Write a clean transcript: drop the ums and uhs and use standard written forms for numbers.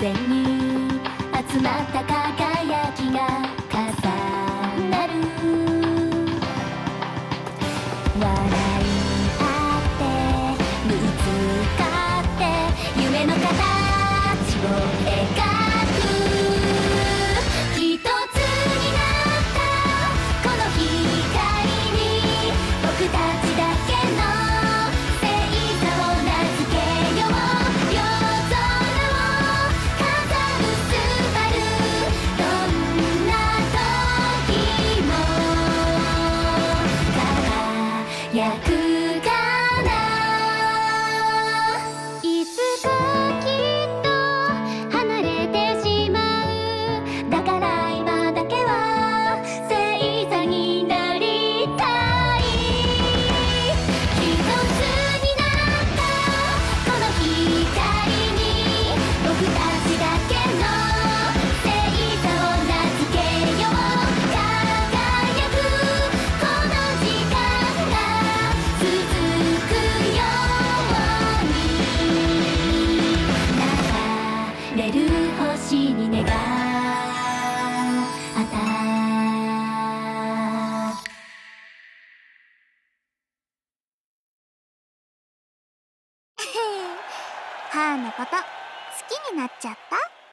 線に集まった輝きが重なる。笑い合ってぶつかって夢の形を描く。一つになったこの光に僕たちだけの星座を名付けよう。夜空を飾るスバル、どんな時も輝くから。いつかきっと離れてしまう。だから今だけは星座になりたい。一つになったこの光に僕たちだけの星座を名付けよう。輝くこの時間が続くように、流れる星に願ったハーのこと好きになっちゃった？